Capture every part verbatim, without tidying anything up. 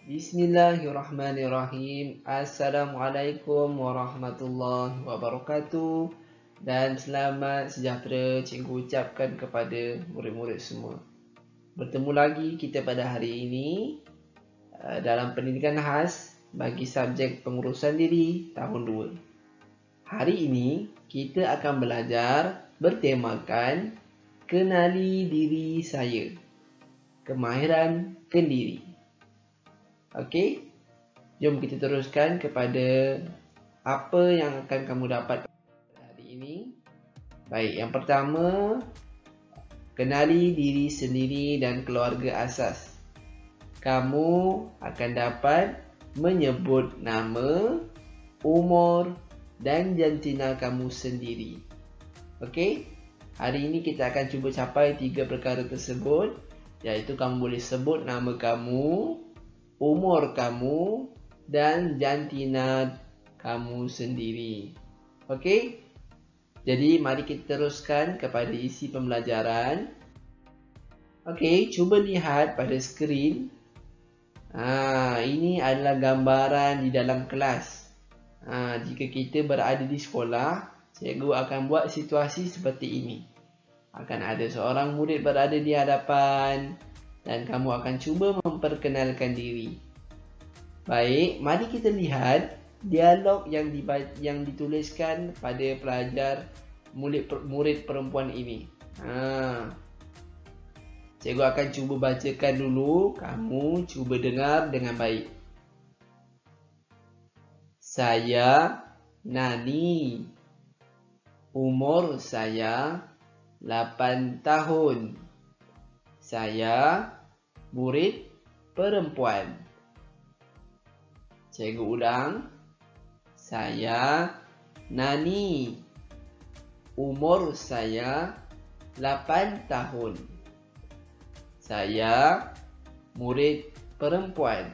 Bismillahirrahmanirrahim. Assalamualaikum warahmatullahi wabarakatuh. Dan selamat sejahtera cikgu ucapkan kepada murid-murid semua. Bertemu lagi kita pada hari ini dalam pendidikan khas bagi subjek pengurusan diri tahun dua. Hari ini kita akan belajar bertemakan kenali diri saya. Kemahiran kendiri. Okey, jom kita teruskan kepada apa yang akan kamu dapat hari ini. Baik, yang pertama, kenali diri sendiri dan keluarga asas. Kamu akan dapat menyebut nama, umur dan jantina kamu sendiri. Okey, hari ini kita akan cuba capai tiga perkara tersebut, iaitu kamu boleh sebut nama kamu, umur kamu dan jantina kamu sendiri. Okey? Jadi mari kita teruskan kepada isi pembelajaran. Okey, cuba lihat pada skrin. Ha, ini adalah gambaran di dalam kelas. Ha, jika kita berada di sekolah, cikgu akan buat situasi seperti ini. Akan ada seorang murid berada di hadapan dan kamu akan cuba memperkenalkan diri. Baik, mari kita lihat dialog yang yang dituliskan pada pelajar murid, murid perempuan ini. Ha. Cikgu akan cuba bacakan dulu, kamu cuba dengar dengan baik. Saya Nani. Umur saya lapan tahun. Saya murid perempuan. Cikgu ulang. Saya Nani. Umur saya lapan tahun. Saya murid perempuan.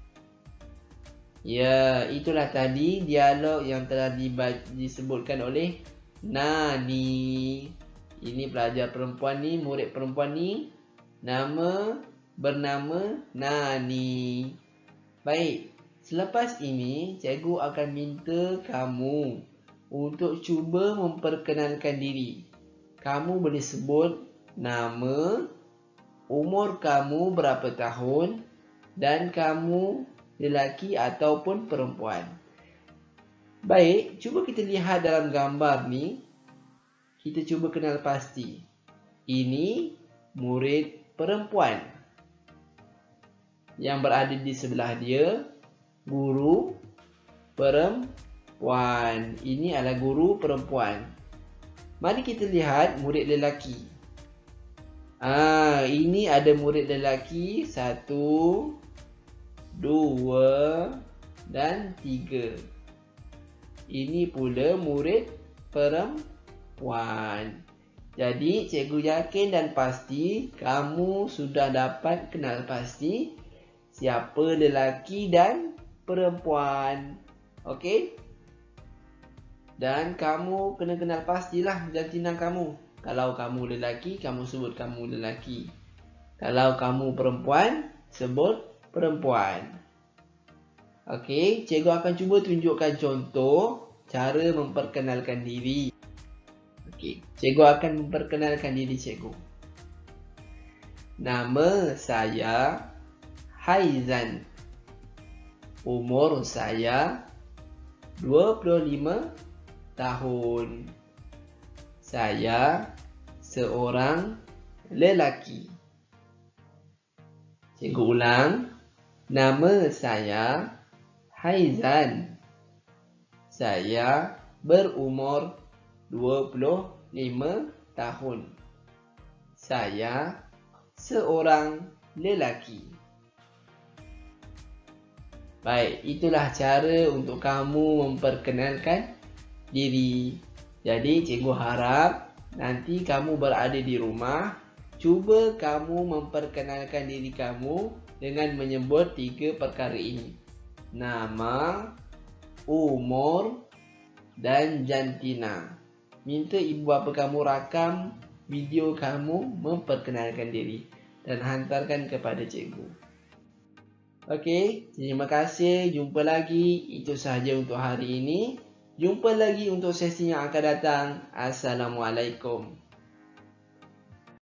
Ya, itulah tadi dialog yang telah disebutkan oleh Nani. Ini pelajar perempuan ni, murid perempuan ni. Nama bernama Nani. Baik, selepas ini cikgu akan minta kamu untuk cuba memperkenalkan diri. Kamu boleh sebut nama, umur kamu berapa tahun dan kamu lelaki ataupun perempuan. Baik, cuba kita lihat dalam gambar ni. Kita cuba kenal pasti. Ini murid perempuan. Yang berada di sebelah dia, guru perempuan. Ini adalah guru perempuan. Mari kita lihat murid lelaki. Ah, ini ada murid lelaki satu, dua dan tiga. Ini pula murid perempuan. Jadi, cikgu yakin dan pasti kamu sudah dapat kenal pasti siapa lelaki dan perempuan. Okey? Dan kamu kena kenal pastilah jantina kamu. Kalau kamu lelaki, kamu sebut kamu lelaki. Kalau kamu perempuan, sebut perempuan. Okey, cikgu akan cuba tunjukkan contoh cara memperkenalkan diri. Okey, cikgu akan memperkenalkan diri cikgu. Nama saya Haizan. Umur saya dua puluh lima tahun. Saya seorang lelaki. Cikgu ulang. Nama saya Haizan. Saya berumur dua puluh lima tahun. Saya seorang lelaki. Baik, itulah cara untuk kamu memperkenalkan diri. Jadi, cikgu harap nanti kamu berada di rumah, cuba kamu memperkenalkan diri kamu dengan menyebut tiga perkara ini. Nama, umur dan jantina. Minta ibu bapa kamu rakam video kamu memperkenalkan diri dan hantarkan kepada cikgu. Okey, terima kasih. Jumpa lagi. Itu sahaja untuk hari ini. Jumpa lagi untuk sesi yang akan datang. Assalamualaikum.